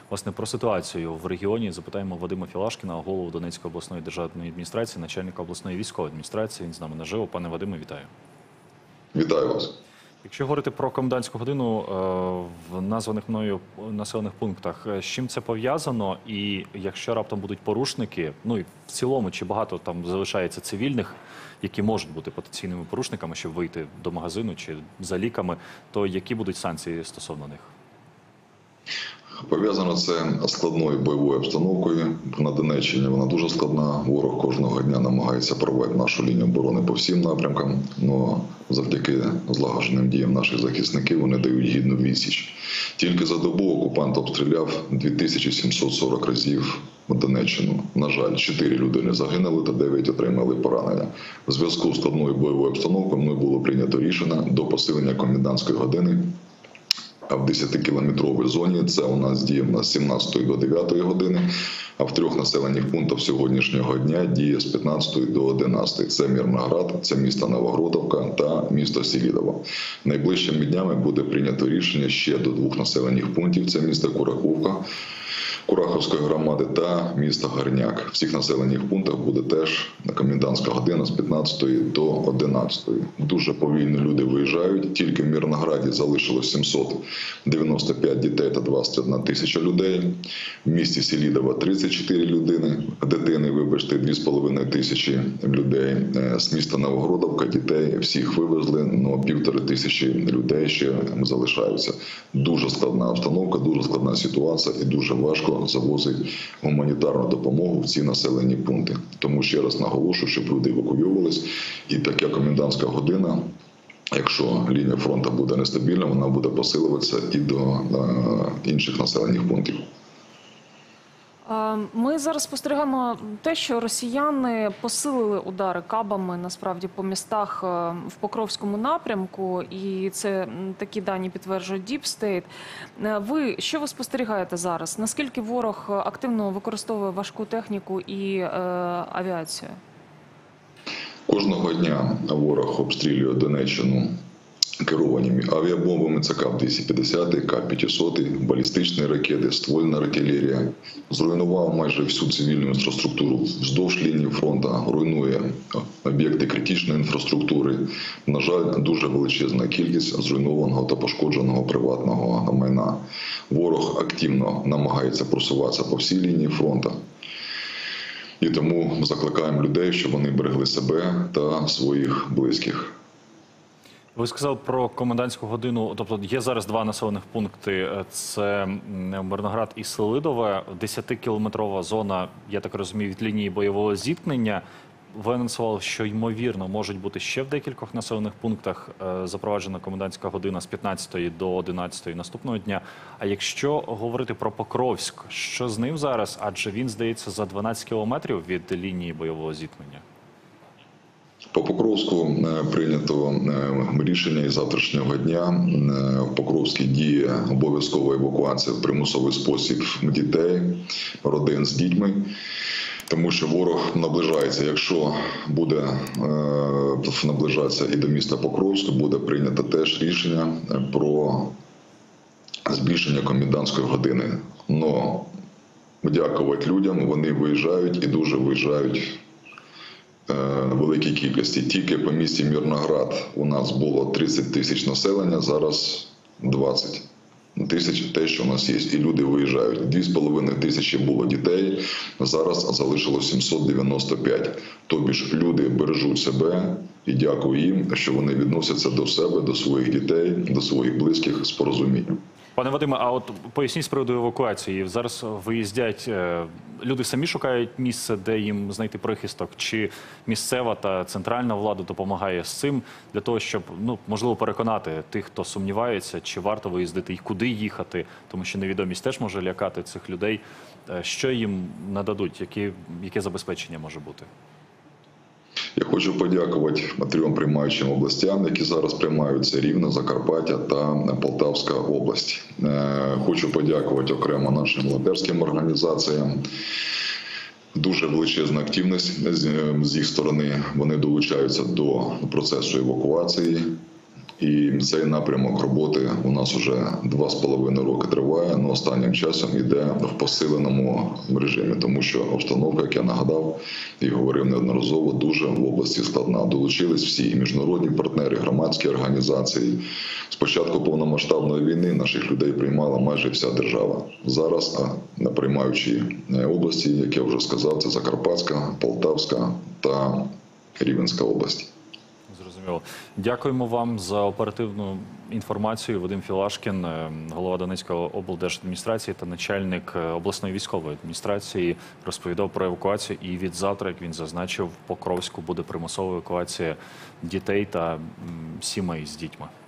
Власне, про ситуацію в регіоні запитаємо Вадима Філашкіна, голову Донецької обласної державної адміністрації, начальника обласної військової адміністрації. Він з нами наживо. Пане Вадиме, вітаю. Вітаю вас. Якщо говорити про комендантську годину в названих мною населених пунктах, з чим це пов'язано? І якщо раптом будуть порушники, ну і в цілому, чи багато там залишається цивільних, які можуть бути потенційними порушниками, щоб вийти до магазину чи за ліками, то які будуть санкції стосовно них? Пов'язано це з складною бойовою обстановкою на Донеччині. Вона дуже складна. Ворог кожного дня намагається прорвати нашу лінію оборони по всім напрямкам. Але завдяки злагодженим діям наших захисників вони дають гідну відсіч. Тільки за добу окупант обстріляв 2740 разів Донеччину. На жаль, 4 людини загинули та 9 отримали поранення. В зв'язку з складною бойовою обстановкою мною було прийнято рішення до посилення комендантської години. А в 10-кілометровій зоні це у нас діє з 17 до 9 години, а в 3 населених пунктах сьогоднішнього дня діє з 15 до 11. Це Мирноград, це місто Новогродівка та місто Селидово. Найближчими днями буде прийнято рішення ще до 2 населених пунктів. Це місто Кураховка Кураховської громади та місто Горняк. В цих населених пунктах буде теж комендантська година з 15 до 11. Дуже повільно люди виїжджають. Тільки в Мирнограді залишилось 795 дітей та 21 тисяча людей. В місті Селидово 34 дитини, 2,5 тисячі людей. З міста Новогродівка дітей всіх вивезли, але 1500 людей ще залишаються. Дуже складна обстановка, дуже складна ситуація і дуже важко завозить гуманітарну допомогу в ці населені пункти. Тому ще раз наголошую, щоб люди евакуювались. І така комендантська година, якщо лінія фронту буде нестабільна, вона буде посилюватися і до інших населених пунктів. Ми зараз спостерігаємо те, що росіяни посилили удари кабами, насправді, по містах в Покровському напрямку, і це такі дані підтверджує Deep State. Що ви спостерігаєте зараз? Наскільки ворог активно використовує важку техніку і авіацію? Кожного дня ворог обстрілює Донеччину керованими авіабомбами, це КАП-250, КАП-500, балістичні ракети, ствольна артилерія. Зруйнував майже всю цивільну інфраструктуру вздовж лінії фронту, руйнує об'єкти критичної інфраструктури. На жаль, дуже величезна кількість зруйнованого та пошкодженого приватного майна. Ворог активно намагається просуватися по всій лінії фронту. І тому закликаємо людей, щоб вони берегли себе та своїх близьких. Ви сказали про комендантську годину, тобто є зараз 2 населених пункти, це Мирноград і Селидове, 10-кілометрова зона, я так розумію, від лінії бойового зіткнення. Ви анонсували, що ймовірно можуть бути ще в декількох населених пунктах запроваджена комендантська година з 15 до 11 наступного дня. А якщо говорити про Покровськ, що з ним зараз? Адже він, здається, за 12 кілометрів від лінії бойового зіткнення. По Покровську прийнято рішення із завтрашнього дня. В Покровській діє обов'язкова евакуація в примусовий спосіб дітей, родин з дітьми. Тому що ворог наближається. Якщо буде наближатися і до міста Покровську, буде прийнято теж рішення про збільшення комендантської години. Но дякувати людям, вони виїжджають і дуже виїжджають в великій кількості. Тільки по місті Мирноград у нас було 30 тисяч населення, зараз 20 тисяч, те, що у нас є. І люди виїжджають. 2,5 тисячі було дітей, зараз залишилось 795. Тобі ж люди бережуть себе і дякую їм, що вони відносяться до себе, до своїх дітей, до своїх близьких з порозумінням. Пане Вадиме, а от поясніть з приводу евакуації. Зараз виїздять, люди самі шукають місце, де їм знайти прихисток? Чи місцева та центральна влада допомагає з цим для того, щоб, можливо, переконати тих, хто сумнівається, чи варто виїздити і куди їхати? Тому що невідомість теж може лякати цих людей. Що їм нададуть? Яке забезпечення може бути? Я хочу подякувати 3 приймаючим областям, які зараз приймаються: Рівне, Закарпаття та Полтавська область. Хочу подякувати окремо нашим волонтерським організаціям. Дуже величезна активність з їх сторони. Вони долучаються до процесу евакуації. І цей напрямок роботи у нас вже 2,5 роки триває, але останнім часом йде в посиленому режимі, тому що обстановка, як я нагадав і говорив неодноразово, дуже в області складна. Долучились всі і міжнародні партнери, громадські організації. З початку повномасштабної війни наших людей приймала майже вся держава. Зараз на приймаючій області, як я вже сказав, це Закарпатська, Полтавська та Рівненська область. Зрозуміло. Дякуємо вам за оперативну інформацію. Вадим Філашкін, голова Донецької облдержадміністрації та начальник обласної військової адміністрації, розповідав про евакуацію. І від завтра, як він зазначив, в Покровську буде примусова евакуація дітей та сімей з дітьми.